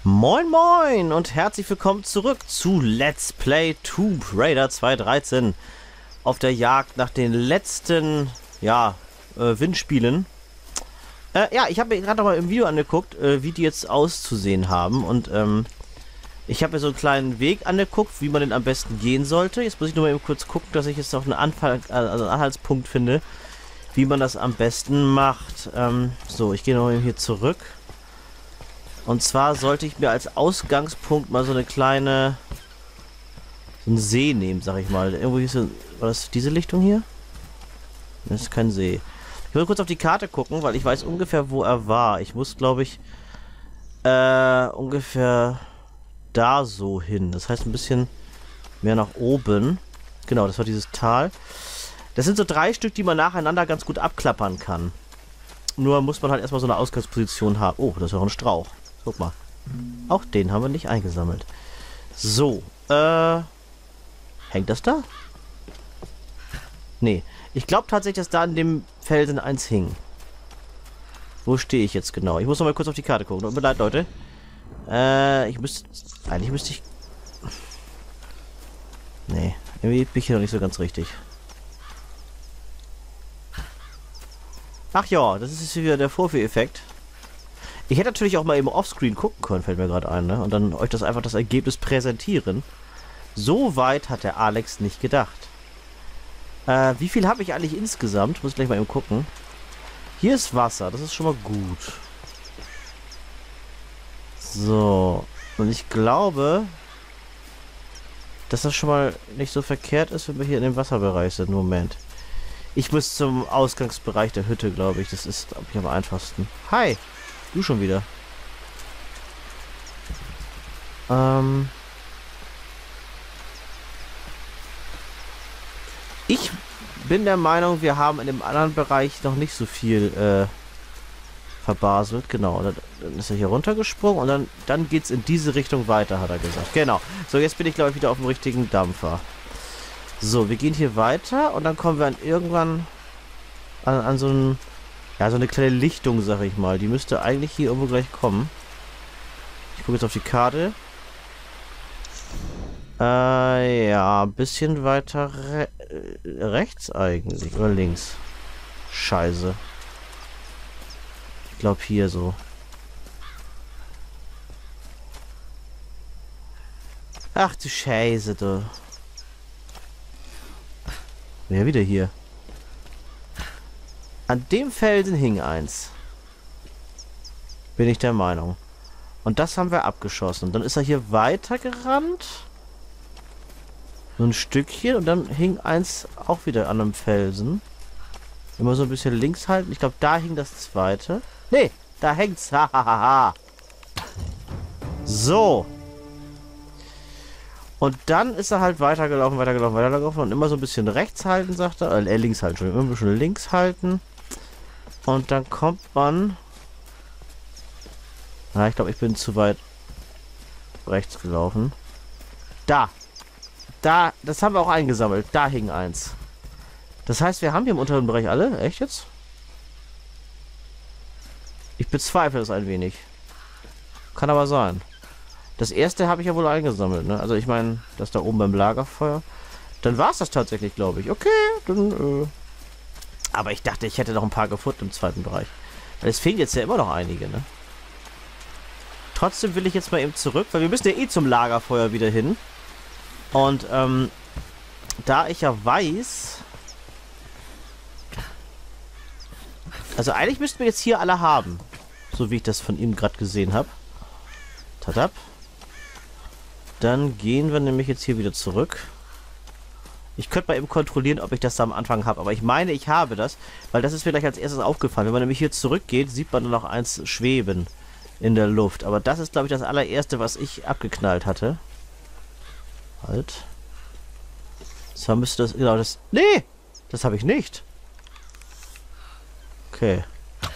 Moin moin und herzlich willkommen zurück zu Let's Play Tomb Raider 2013 auf der Jagd nach den letzten, Windspielen. Ich habe mir gerade noch mal im Video angeguckt, wie die jetzt auszusehen haben und ich habe mir so einen kleinen Weg angeguckt, wie man den am besten gehen sollte. Jetzt muss ich nur mal eben kurz gucken, dass ich jetzt noch einen Anhaltspunkt finde, wie man das am besten macht. So, ich gehe noch mal hier zurück. Und zwar sollte ich mir als Ausgangspunkt mal so einen See nehmen, sag ich mal. Irgendwo hier so, war das diese Lichtung hier? Das ist kein See. Ich will kurz auf die Karte gucken, weil ich weiß ungefähr, wo er war. Ich muss, glaube ich, ungefähr da so hin. Das heißt ein bisschen mehr nach oben. Genau, das war dieses Tal. Das sind so 3 Stück, die man nacheinander ganz gut abklappern kann. Nur muss man halt erstmal so eine Ausgangsposition haben. Oh, das ist auch ein Strauch. Guck mal. Auch den haben wir nicht eingesammelt. So, hängt das da? Nee. Ich glaube tatsächlich, dass da an dem Felsen eins hing. Wo stehe ich jetzt genau? Ich muss noch mal kurz auf die Karte gucken. Tut mir leid, Leute. Eigentlich müsste ich... Nee, irgendwie bin ich hier noch nicht so ganz richtig. Ach ja, das ist wieder der Vorführeffekt. Ich hätte natürlich auch mal eben offscreen gucken können, fällt mir gerade ein, ne? Und dann euch das Ergebnis präsentieren. So weit hat der Alex nicht gedacht. Wie viel habe ich eigentlich insgesamt? Muss ich gleich mal eben gucken. Hier ist Wasser, das ist schon mal gut. So. Und ich glaube, dass das schon mal nicht so verkehrt ist, wenn wir hier in dem Wasserbereich sind. Moment. Ich muss zum Ausgangsbereich der Hütte, glaube ich. Das ist, glaube ich, am einfachsten. Hi! Du schon wieder. Ich bin der Meinung, wir haben in dem anderen Bereich noch nicht so viel verbaselt. Genau, dann ist er hier runtergesprungen und dann geht es in diese Richtung weiter, hat er gesagt. Genau. So, jetzt bin ich, glaube ich, wieder auf dem richtigen Dampfer. So, wir gehen hier weiter und dann kommen wir irgendwann an so einen... Ja, so eine kleine Lichtung, sag ich mal. Die müsste eigentlich hier irgendwo gleich kommen. Ich gucke jetzt auf die Karte. Ja, ein bisschen weiter rechts eigentlich. Oder links. Scheiße. Ich glaube hier so. Ach du Scheiße, du. Ja, wieder hier. An dem Felsen hing eins. Bin ich der Meinung. Und das haben wir abgeschossen. Und dann ist er hier weiter gerannt. So ein Stückchen. Und dann hing eins auch wieder an einem Felsen. Immer so ein bisschen links halten. Ich glaube, da hing das zweite. Nee, da hängt's. Hahaha. So. Und dann ist er halt weitergelaufen. Und immer so ein bisschen rechts halten, sagt er. Links halten, schon immer ein bisschen links halten. Und dann kommt man... Na, ich glaube, ich bin zu weit rechts gelaufen. Da! Da, das haben wir auch eingesammelt. Da hing eins. Das heißt, wir haben hier im unteren Bereich alle. Echt jetzt? Ich bezweifle es ein wenig. Kann aber sein. Das erste habe ich ja wohl eingesammelt, ne? Also ich meine, das da oben beim Lagerfeuer. Dann war es das tatsächlich, glaube ich. Okay, dann... Aber ich dachte, ich hätte noch ein paar gefunden im zweiten Bereich. Weil es fehlen jetzt ja immer noch einige, ne? Trotzdem will ich jetzt mal eben zurück, weil wir müssen ja eh zum Lagerfeuer wieder hin. Und, da ich ja weiß... Also eigentlich müssten wir jetzt hier alle haben. So wie ich das von ihm gerade gesehen habe. Tadab. Dann gehen wir nämlich jetzt hier wieder zurück. Ich könnte mal eben kontrollieren, ob ich das da am Anfang habe. Aber ich meine, ich habe das. Weil das ist mir gleich als erstes aufgefallen. Wenn man nämlich hier zurückgeht, sieht man dann noch eins schweben in der Luft. Aber das ist, glaube ich, das allererste, was ich abgeknallt hatte. Halt. So müsste das... Genau, das... Nee! Das habe ich nicht. Okay.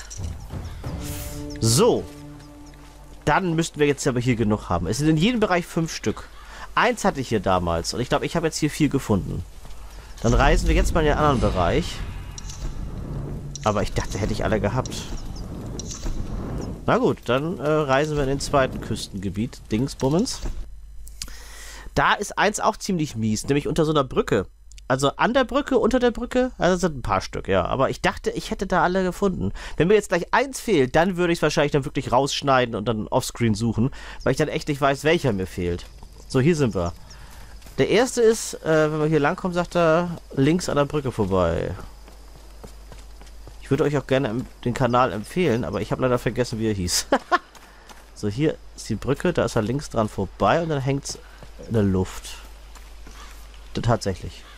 So. Dann müssten wir jetzt aber hier genug haben. Es sind in jedem Bereich 5 Stück. Eins hatte ich hier damals. Und ich glaube, ich habe jetzt hier 4 gefunden. Dann reisen wir jetzt mal in den anderen Bereich. Aber ich dachte, hätte ich alle gehabt. Na gut, dann reisen wir in den zweiten Küstengebiet. Dingsbummens. Da ist eins auch ziemlich mies, nämlich unter so einer Brücke. Also an der Brücke, unter der Brücke, also das sind ein paar Stück, ja. Aber ich dachte, ich hätte da alle gefunden. Wenn mir jetzt gleich eins fehlt, dann würde ich es wahrscheinlich dann wirklich rausschneiden und dann offscreen suchen, weil ich dann echt nicht weiß, welcher mir fehlt. So, hier sind wir. Der erste ist, wenn wir hier langkommen, sagt er, links an der Brücke vorbei. Ich würde euch auch gerne den Kanal empfehlen, aber ich habe leider vergessen, wie er hieß. So, hier ist die Brücke, da ist er links dran vorbei und dann hängt es in der Luft. Tatsächlich.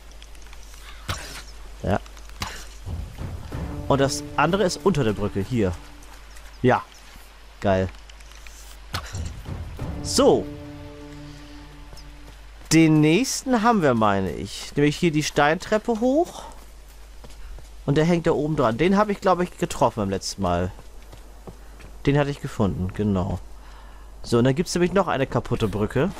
Ja. Und das andere ist unter der Brücke, hier. Ja. Geil. So. Den nächsten haben wir, meine ich. Nämlich hier die Steintreppe hoch. Und der hängt da oben dran. Den habe ich, glaube ich, getroffen beim letzten Mal. Den hatte ich gefunden, genau. So, und dann gibt es nämlich noch eine kaputte Brücke.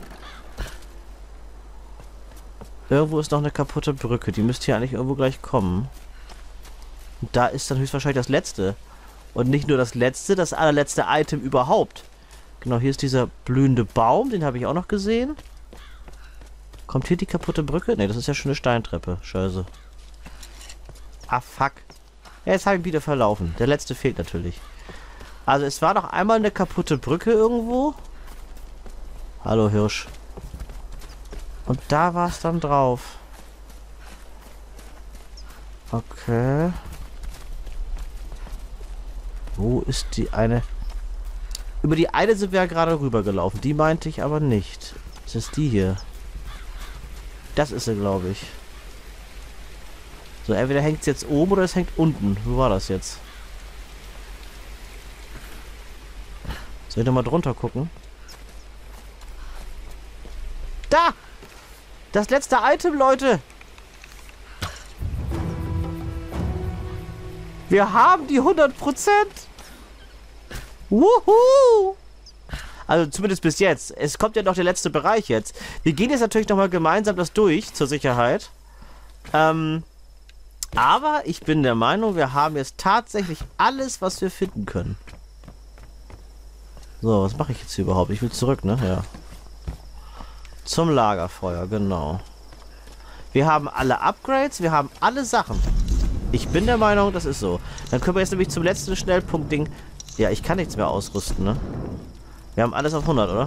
Irgendwo ist noch eine kaputte Brücke. Die müsste hier eigentlich irgendwo gleich kommen. Und da ist dann höchstwahrscheinlich das letzte. Und nicht nur das letzte, das allerletzte Item überhaupt. Genau, hier ist dieser blühende Baum. Den habe ich auch noch gesehen. Kommt hier die kaputte Brücke? Ne, das ist ja schon eine Steintreppe. Scheiße. Ah, fuck. Ja, jetzt habe ich ihn wieder verlaufen. Der letzte fehlt natürlich. Also, es war noch einmal eine kaputte Brücke irgendwo. Hallo, Hirsch. Und da war es dann drauf. Okay. Wo ist die eine? Über die eine sind wir ja gerade rübergelaufen. Die meinte ich aber nicht. Das ist die hier. Das ist sie, glaube ich. So, entweder hängt es jetzt oben oder es hängt unten. Wo war das jetzt? Soll ich nochmal drunter gucken? Da! Das letzte Item, Leute! Wir haben die 100%! Wuhu! Also zumindest bis jetzt. Es kommt ja noch der letzte Bereich jetzt. Wir gehen jetzt natürlich nochmal gemeinsam das durch, zur Sicherheit. Aber ich bin der Meinung, wir haben jetzt tatsächlich alles, was wir finden können. So, was mache ich jetzt hier überhaupt? Ich will zurück, ne? Ja. Zum Lagerfeuer, genau. Wir haben alle Upgrades, wir haben alle Sachen. Ich bin der Meinung, das ist so. Dann können wir jetzt nämlich zum letzten Schnellpunkt-Ding... Ja, ich kann nichts mehr ausrüsten, ne? Wir haben alles auf 100, oder?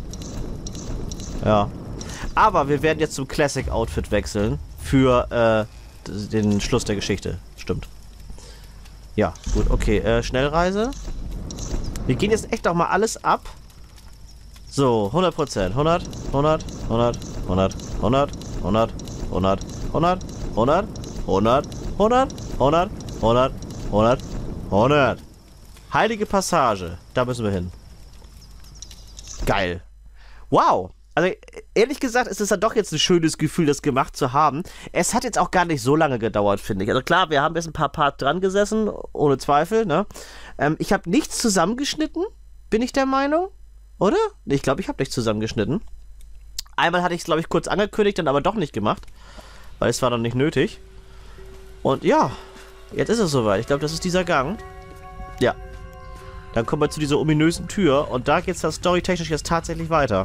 Ja. Aber wir werden jetzt zum Classic-Outfit wechseln. Für, den Schluss der Geschichte. Stimmt. Ja, gut, okay. Schnellreise. Wir gehen jetzt echt auch mal alles ab. So, 100%. 100, 100, 100, 100, 100, 100, 100, 100, 100, 100, 100, 100, 100, 100, 100. Heilige Passage. Da müssen wir hin. Geil. Wow. Also, ehrlich gesagt, ist es dann doch jetzt ein schönes Gefühl, das gemacht zu haben. Es hat jetzt auch gar nicht so lange gedauert, finde ich. Also klar, wir haben jetzt ein paar Part dran gesessen, ohne Zweifel, ne? Ich habe nichts zusammengeschnitten, bin ich der Meinung. Oder? Ich glaube, ich habe nichts zusammengeschnitten. Einmal hatte ich es, glaube ich, kurz angekündigt, dann aber doch nicht gemacht. Weil es war dann nicht nötig. Und ja, jetzt ist es soweit. Ich glaube, das ist dieser Gang. Ja. Dann kommen wir zu dieser ominösen Tür. Und da geht es dann storytechnisch jetzt tatsächlich weiter.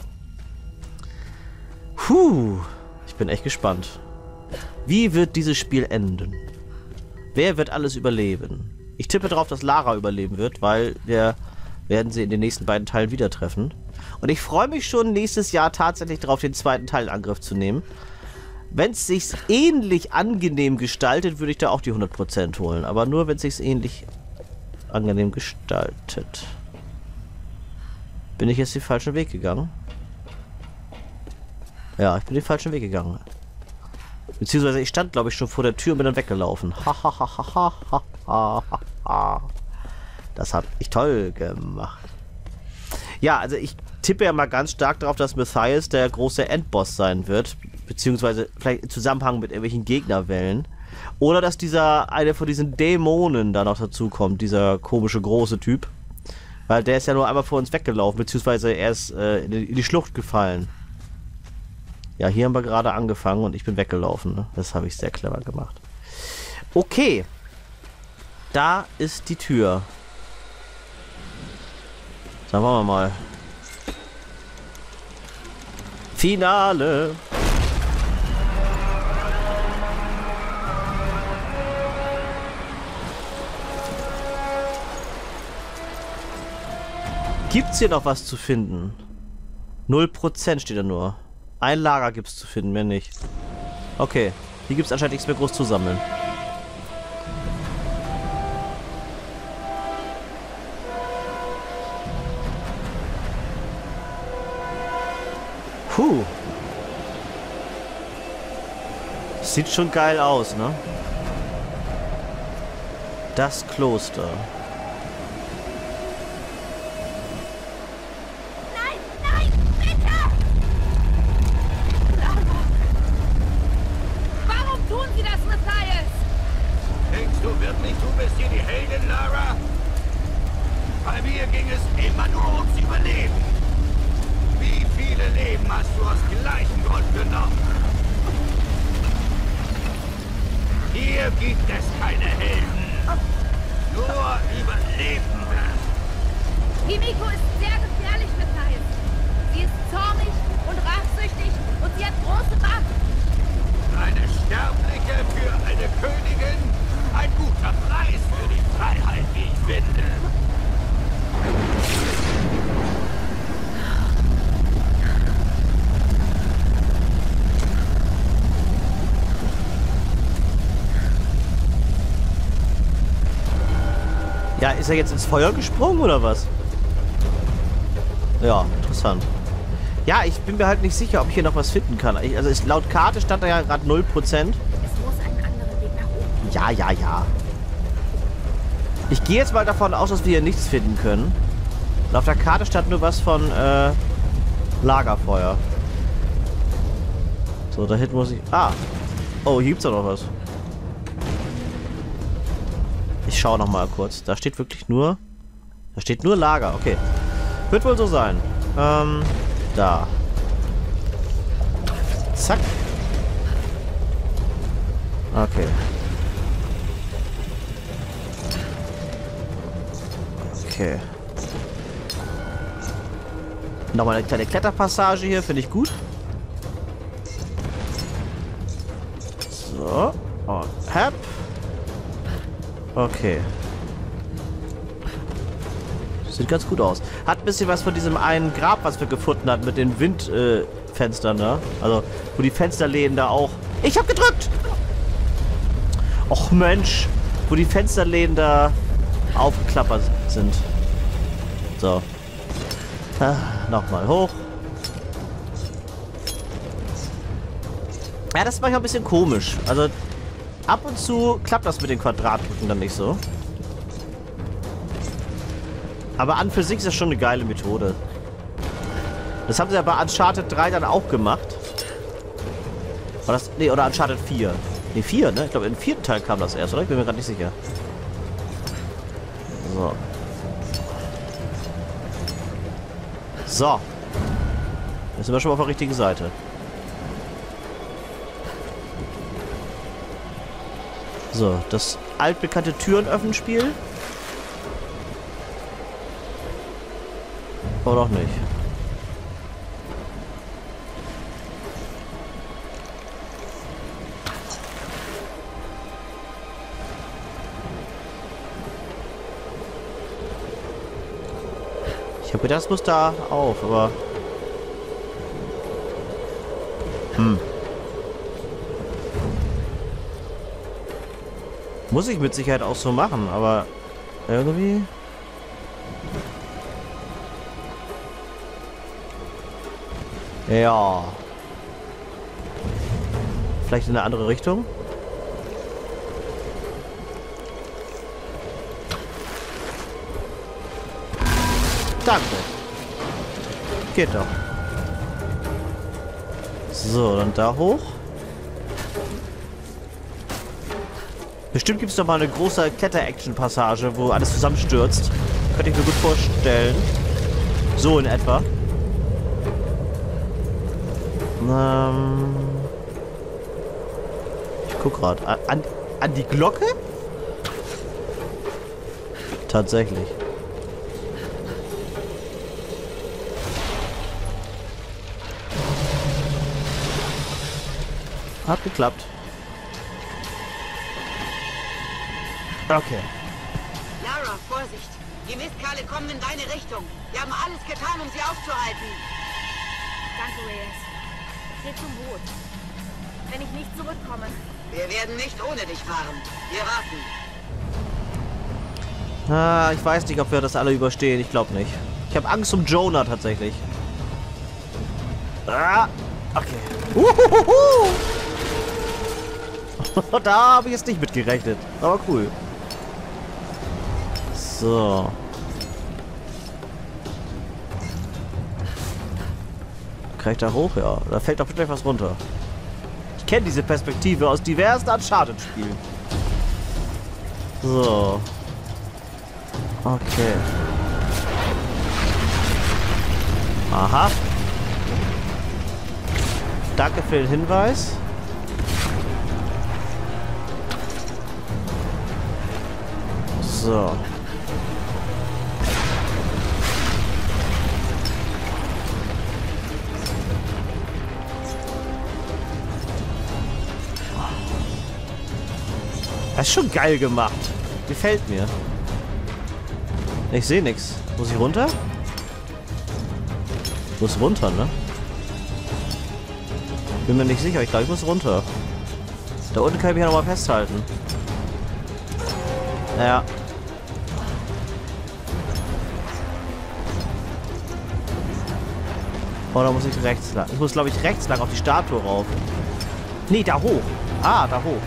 Puh. Ich bin echt gespannt. Wie wird dieses Spiel enden? Wer wird alles überleben? Ich tippe darauf, dass Lara überleben wird, weil wir werden sie in den nächsten beiden Teilen wieder treffen. Und ich freue mich schon, nächstes Jahr tatsächlich darauf, den zweiten Teil in Angriff zu nehmen. Wenn es sich ähnlich angenehm gestaltet, würde ich da auch die 100% holen. Aber nur, wenn es sich ähnlich angenehm gestaltet. Bin ich jetzt den falschen Weg gegangen? Ja, ich bin den falschen Weg gegangen. Beziehungsweise ich stand, glaube ich, schon vor der Tür und bin dann weggelaufen. Das habe ich toll gemacht. Ja, also ich tippe ja mal ganz stark darauf, dass Matthias der große Endboss sein wird. Beziehungsweise vielleicht im Zusammenhang mit irgendwelchen Gegnerwellen. Oder dass einer von diesen Dämonen da noch dazu kommt. Dieser komische große Typ. Weil der ist ja nur einmal vor uns weggelaufen. Beziehungsweise er ist in die Schlucht gefallen. Ja, hier haben wir gerade angefangen und ich bin weggelaufen. Ne? Das habe ich sehr clever gemacht. Okay. Da ist die Tür. Dann wollen wir mal. Finale. Gibt's hier noch was zu finden? 0% steht da nur. Ein Lager gibt's zu finden, mehr nicht. Okay, hier gibt's anscheinend nichts mehr groß zu sammeln. Puh. Sieht schon geil aus, ne? Das Kloster. Nein, nein, bitte! Warum tun Sie das, Matthias? Denkst du wirklich, du bist hier die Heldin, Lara? Bei mir ging es immer nur ums Überleben. Wie viele Leben hast du aus gleichem Grund genommen? Hier gibt es keine Helden. Nur Überlebende. Himiko ist sehr gefährlich, Matthias. Sie ist zornig und rachsüchtig und sie hat große Waffen. Eine Sterbliche für eine Königin? Ein guter Preis für die Freiheit, wie ich finde. Ja, ist er jetzt ins Feuer gesprungen oder was? Ja, interessant. Ja, ich bin mir halt nicht sicher, ob ich hier noch was finden kann. Laut Karte stand da ja gerade 0%. Es muss einen anderen Weg nach oben. Ja, ja, ja. Ich gehe jetzt mal davon aus, dass wir hier nichts finden können. Auf der Karte stand nur was von Lagerfeuer. So, da hinten muss ich... Ah. Oh, hier gibt's doch noch was. Ich schaue noch mal kurz. Da steht wirklich nur... Da steht nur Lager. Okay. Wird wohl so sein. Da. Zack. Okay. Okay. Nochmal eine kleine Kletterpassage hier. Finde ich gut. So. Und hab. Okay. Sieht ganz gut aus. Hat ein bisschen was von diesem einen Grab, was wir gefunden hatten, mit den Windfenstern da. Also, wo die Fensterläden da auch... Ich hab gedrückt! Och Mensch. Wo die Fensterläden da aufgeklappert sind. So. Nochmal hoch. Ja, das ist manchmal ein bisschen komisch. Also, ab und zu klappt das mit den Quadratdrücken dann nicht so. Aber an für sich ist das schon eine geile Methode. Das haben sie ja bei Uncharted 3 dann auch gemacht. War das, nee, oder Uncharted 4. Nee, 4, ne? Ich glaube, im 4. Teil kam das erst, oder? Ich bin mir gerade nicht sicher. So. So. Jetzt sind wir schon mal auf der richtigen Seite. So, das altbekannte Türen-Öffnen-Spiel. Oder auch nicht. Ich habe gedacht, das muss da auf, aber... Muss ich mit Sicherheit auch so machen, aber irgendwie... Ja. Vielleicht in eine andere Richtung? Danke. Geht doch. So, dann da hoch. Bestimmt gibt es doch mal eine große Kletter-Action-Passage, wo alles zusammenstürzt. Könnte ich mir gut vorstellen. So in etwa. Ich guck gerade. An die Glocke? Hat geklappt. Okay. Lara, Vorsicht! Die Mistkerle kommen in deine Richtung. Wir haben alles getan, um sie aufzuhalten. Danke, Reyes. Geh zum Boot. Wenn ich nicht zurückkomme. Wir werden nicht ohne dich fahren. Wir warten. Ah, ich weiß nicht, ob wir das alle überstehen. Ich glaube nicht. Ich habe Angst um Jonah tatsächlich. Ah, okay. Da habe ich jetzt nicht mitgerechnet. Aber cool. So. Kann ich da hoch? Ja. Da fällt doch bestimmt was runter. Ich kenne diese Perspektive aus diversen Uncharted-Spielen. So. Okay. Aha. Danke für den Hinweis. So. Das ist schon geil gemacht. Gefällt mir. Ich sehe nichts. Muss ich runter? Ich muss runter, ne? Bin mir nicht sicher. Ich glaube, ich muss runter. Da unten kann ich mich ja nochmal festhalten. Ja. Oh, da muss ich rechts lang. Ich muss, glaube ich, rechts lang auf die Statue rauf. Nee, da hoch. Ah, da hoch.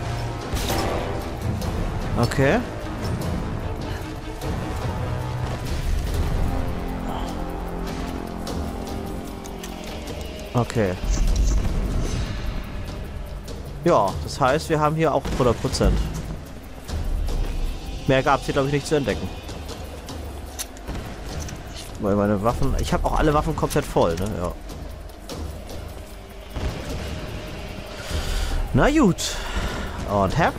Okay. Okay. Ja, das heißt, wir haben hier auch 100%. Mehr gab es hier, glaube ich, nicht zu entdecken. Weil meine Waffen... Ich habe auch alle Waffen komplett voll, ne? Ja. Na gut. Und Hep.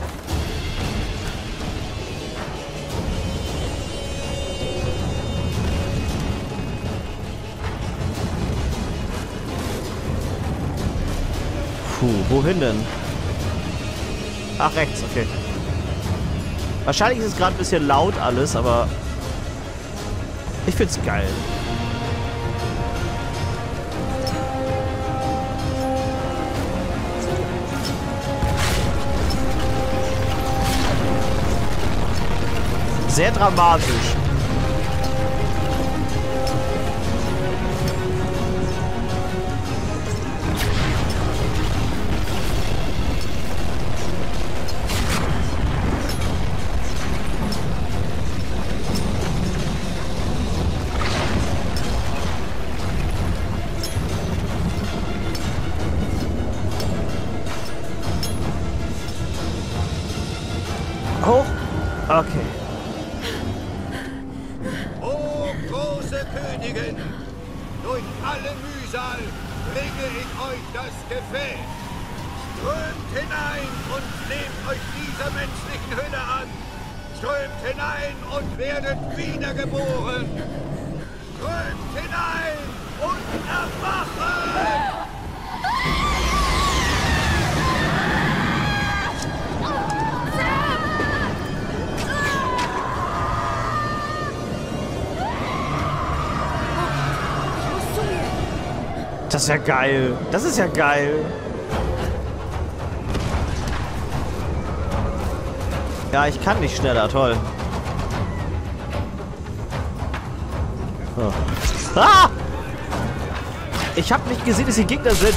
Puh, wohin denn? Ach, rechts, okay. Wahrscheinlich ist es gerade ein bisschen laut alles, aber ich find's geil. Sehr dramatisch. Hoch. Okay. O große Königin, durch alle Mühsal bringe ich euch das Gefäß. Strömt hinein und nehmt euch dieser menschlichen Hülle an. Strömt hinein und werdet wiedergeboren. Strömt hinein und erwachen! Das ist ja geil. Das ist ja geil. Ja, ich kann nicht schneller. Toll. Oh. Ah! Ich habe nicht gesehen, dass die Gegner sind.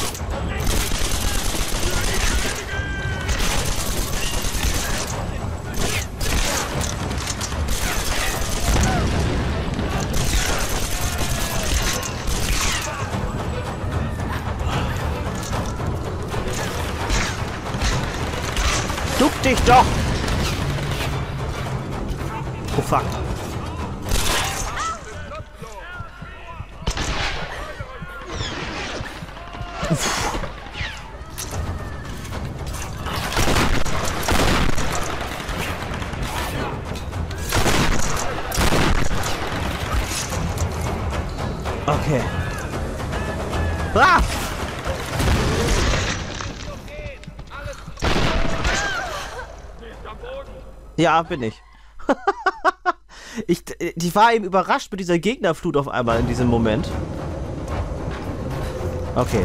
Duck dich doch! Oh fuck. Uff. Okay. Ah! Ja, bin ich. Ich war eben überrascht mit dieser Gegnerflut auf einmal in diesem Moment. Okay.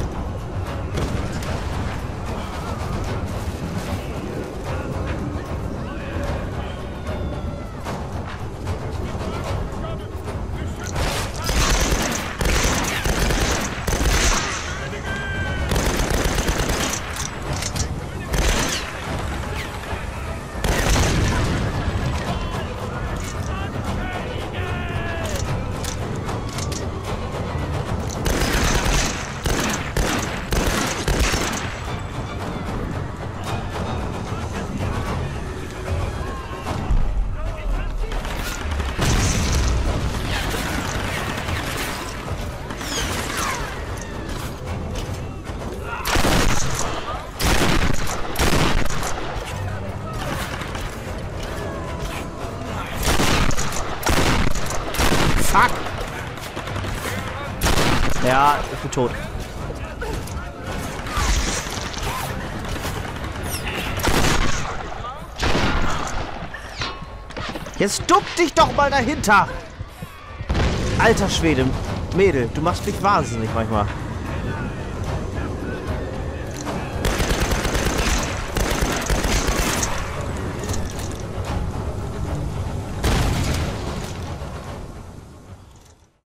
Fuck! Ja, ich bin tot. Jetzt duck dich doch mal dahinter! Alter Schwede, Mädel, du machst mich wahnsinnig manchmal.